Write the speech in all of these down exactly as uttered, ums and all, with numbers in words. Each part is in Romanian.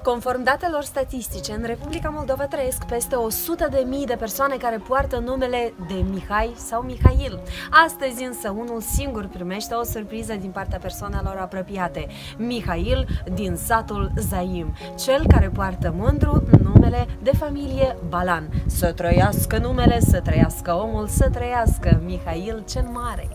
Conform datelor statistice, în Republica Moldova trăiesc peste o sută de mii de persoane care poartă numele de Mihai sau Mihail. Astăzi însă unul singur primește o surpriză din partea persoanelor apropiate, Mihail din satul Zaim, cel care poartă mândru numele de familie Balan. Să trăiască numele, să trăiască omul, să trăiască Mihail cel Mare!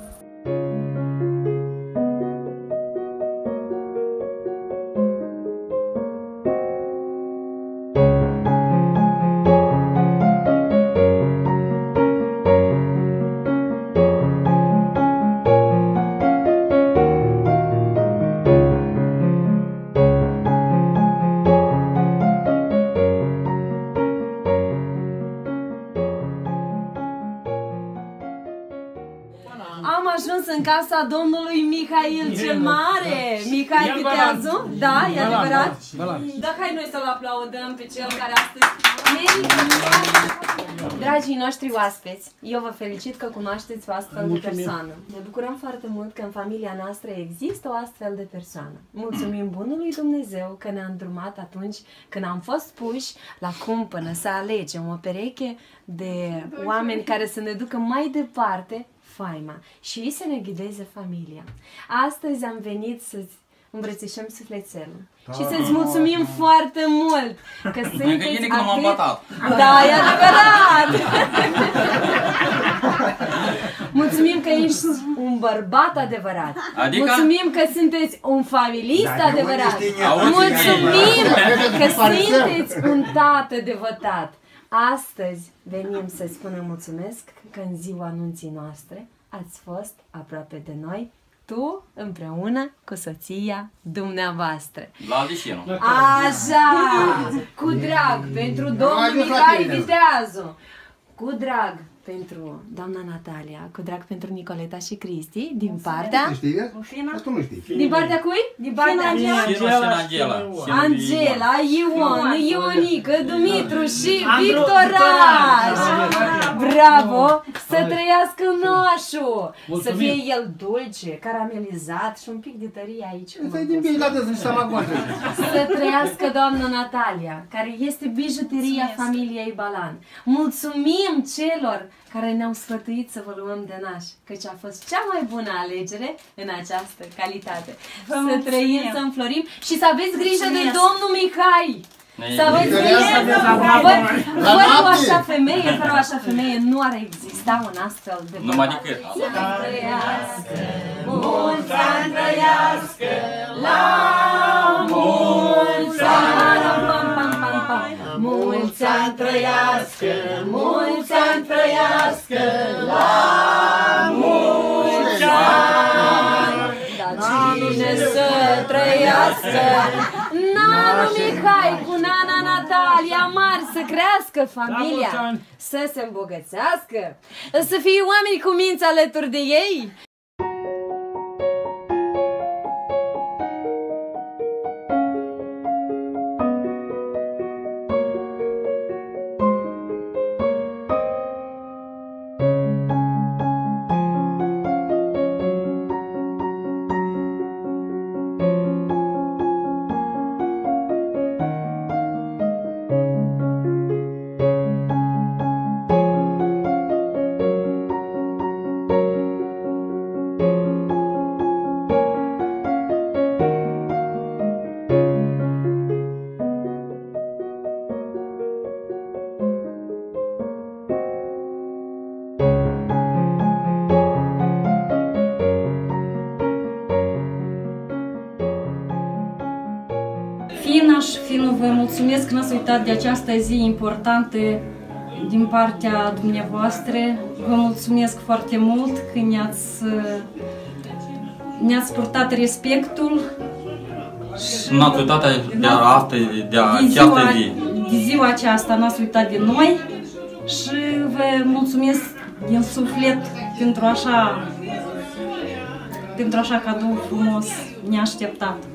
Am ajuns în casa domnului Mihail cel Mare. Mihai Viteazu? Da, e adevărat? Da, hai noi să-l aplaudăm pe cel care astăzi merită. Dragii noștri oaspeți, eu vă felicit că cunoașteți o astfel de persoană. Ne bucurăm foarte mult că în familia noastră există o astfel de persoană. Mulțumim bunului Dumnezeu că ne-a îndrumat atunci când am fost puși la cumpănă să alegem o pereche de oameni care să ne ducă mai departe faima și să ne ghideze familia. Astăzi am venit să-ți îmbrățișăm sufletelul și să-ți mulțumim foarte mult că sunteți atât... Da, e adevărat! Mulțumim că ești un bărbat adevărat. Adică? Mulțumim că sunteți un familist adevărat. Mulțumim că sunteți un tată devotat. Astăzi venim să spunem mulțumesc că în ziua anunții noastre ați fost aproape de noi, tu împreună cu soția dumneavoastră. La Lișinu. Așa, cu drag pentru domnul Mihai Viteazu, cu drag pentru doamna Natalia, cu drag pentru Nicoleta și Cristi, din partea... Asta nu știi. Din partea cui? Din partea Angela. Angela, Ion, Ionică, Dumitru și Victoraș. Bravo! Să trăiască nașul! Să fie el dulce, caramelizat și un pic de tărie aici. Să trăiască doamna Natalia, care este bijuteria familiei Balan. Mulțumim celor care ne-au sfătuit să vă luăm de naș, căci a fost cea mai bună alegere în această calitate. Să trăim, să înflorim și să aveți grijă de domnul Mihai! Să aveți grijă! Fără o așa femeie, fără o așa femeie nu ar exista un astfel de bărbat. Numai decât. Să trăiască, mulți ani trăiască, la mulți ani! Mulți ani trăiască, mulți ani trăiască, la mulți ani! Dar cine să trăiască? Nanu Mihai cu nana Natalia mari, să crească familia, să se îmbogățească, să fie oameni cu minți alături de ei. Finaș, Finu, vă mulțumesc că n-ați uitat de această zi importantă din partea dumneavoastră. Vă mulțumesc foarte mult că ne-ați ne-ați purtat respectul. N-ați uitat de astăzi, de această zi. De ziua aceasta n-ați uitat de noi și vă mulțumesc din suflet pentru așa, pentru așa cadou frumos neașteptat.